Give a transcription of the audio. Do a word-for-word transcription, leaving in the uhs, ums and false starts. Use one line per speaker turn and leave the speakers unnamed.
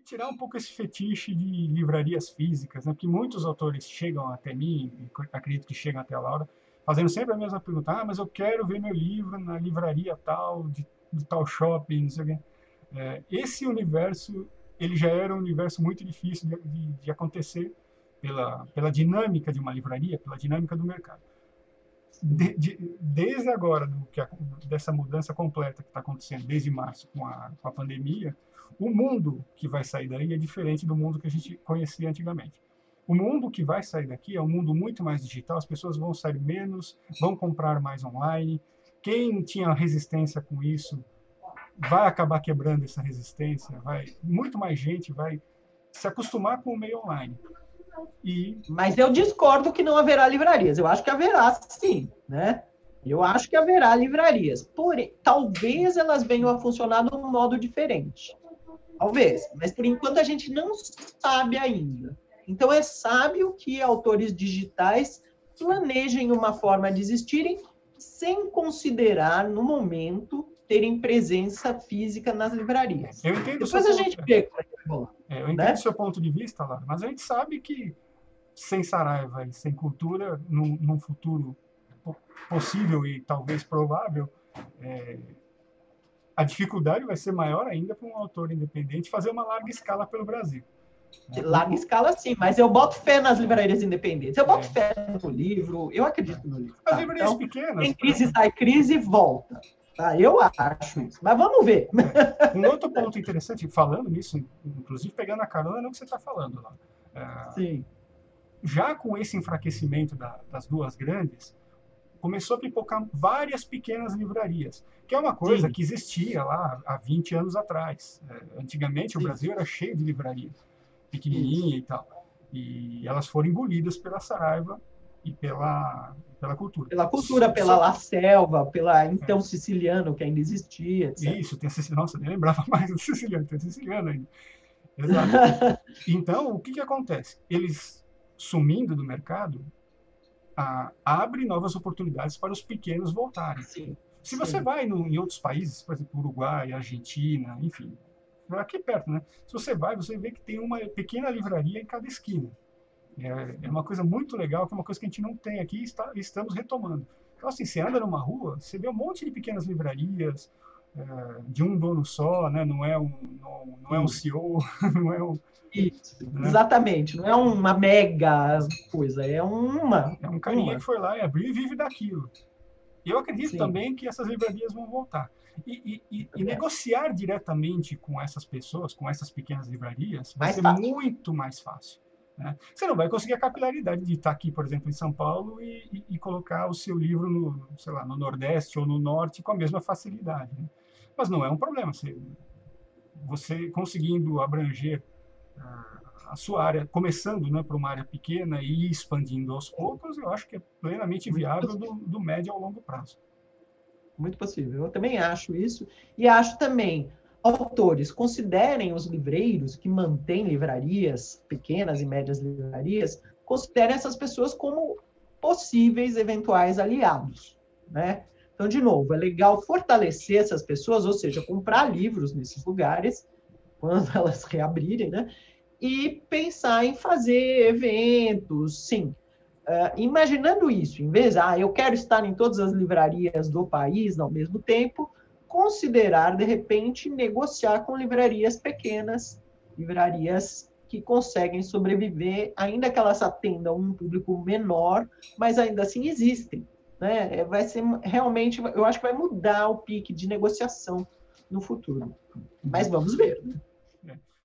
tirar um pouco esse fetiche de livrarias físicas, né? Porque muitos autores chegam até mim, e acredito que chegam até a Laura, fazendo sempre a mesma pergunta: ah, mas eu quero ver meu livro na livraria tal, de, de tal shopping, não sei o quê. É, esse universo, ele já era um universo muito difícil de, de, de acontecer pela, pela dinâmica de uma livraria, pela dinâmica do mercado. De, de, desde agora, do que a, dessa mudança completa que está acontecendo, desde março com a, com a pandemia, o mundo que vai sair daí é diferente do mundo que a gente conhecia antigamente. O mundo que vai sair daqui é um mundo muito mais digital, as pessoas vão sair menos, vão comprar mais online. Quem tinha resistência com isso vai acabar quebrando essa resistência, vai, muito mais gente vai se acostumar com o meio online. E
Mas eu discordo que não haverá livrarias. Eu acho que haverá, sim, né? Eu acho que haverá livrarias. Porém, talvez elas venham a funcionar de um modo diferente. Talvez. Mas, por enquanto, a gente não sabe ainda. Então, é sábio que autores digitais planejem uma forma de existirem sem considerar, no momento, terem presença física nas livrarias.
Eu entendo o seu
Depois a
ponto,
gente vê como é que vai,
é, eu entendo o
né?
seu ponto de vista, Laura, mas a gente sabe que sem Saraiva e sem cultura, num, num futuro possível e talvez provável, é, a dificuldade vai ser maior ainda para um autor independente fazer uma larga escala pelo Brasil. Né?
Larga
O,
escala, sim, mas eu boto fé nas livrarias independentes. Eu boto
é,
fé no livro, eu acredito no livro.
as
Tá?
livrarias
Então,
pequenas,
tem
por
crise,
exemplo,
sai crise, volta. Tá? Eu acho isso. Mas vamos ver.
é, um outro ponto interessante, falando nisso, inclusive pegando a carona no que você está falando lá, é,
Sim.
já com esse enfraquecimento da, das duas grandes, começou a pipocar várias pequenas livrarias, que é uma coisa
Sim,
que existia lá há vinte anos atrás. Antigamente o
sim,
Brasil era cheio de livraria,
isso.
pequenininha e tal. E elas foram engolidas pela Saraiva e pela, pela cultura.
Pela cultura,
Só,
pela
só
La
que,
Selva, pela
é,
então siciliano, que ainda existia, etcétera.
isso, tem a Siciliana, nossa, nem lembrava mais do siciliano, tem a Siciliana ainda. Exato. Então, o que, que acontece? Eles sumindo do mercado, a, abre novas oportunidades para os pequenos voltarem.
Sim,
Se você
sim.
vai no, em outros países, por exemplo, Uruguai, Argentina, enfim, aqui perto, né? Se você vai, você vê que tem uma pequena livraria em cada esquina. É, é uma coisa muito legal, que é uma coisa que a gente não tem aqui e está, estamos retomando. Então, assim, você anda numa rua, você vê um monte de pequenas livrarias, é, de um dono só, né? Não é um, não, não é um
Isso,
C E O, não é um,
isso.
né?
Exatamente. Não é uma mega coisa, é uma.
É um carinha que
Uma.
foi lá e abriu e vive daquilo. E eu acredito
Sim,
também que essas livrarias vão voltar. E, e, e, e
também acho.
negociar diretamente com essas pessoas, com essas pequenas livrarias, vai
Mais
ser
fácil.
muito mais fácil. Né? Você não vai conseguir a capilaridade de estar aqui, por exemplo, em São Paulo e, e, e colocar o seu livro no, sei lá, no Nordeste ou no Norte com a mesma facilidade. Né? Mas não é um problema. Você, você conseguindo abranger ah, a sua área, começando, né, por uma área pequena e expandindo aos poucos, eu acho que é plenamente
Muito
viável do,
possível.
do médio ao longo prazo.
Muito possível. Eu também acho isso. E acho também, autores, considerem os livreiros que mantêm livrarias, pequenas e médias livrarias, considerem essas pessoas como possíveis eventuais aliados, né? Então, de novo, é legal fortalecer essas pessoas, ou seja, comprar livros nesses lugares, quando elas reabrirem, né? E pensar em fazer eventos, sim, Uh, imaginando isso, em vez de, ah, eu quero estar em todas as livrarias do país ao mesmo tempo, considerar, de repente, negociar com livrarias pequenas, livrarias que conseguem sobreviver, ainda que elas atendam um público menor, mas ainda assim existem. Né? Vai ser realmente, eu acho que vai mudar o pique de negociação no futuro. Mas vamos ver. Né?
É.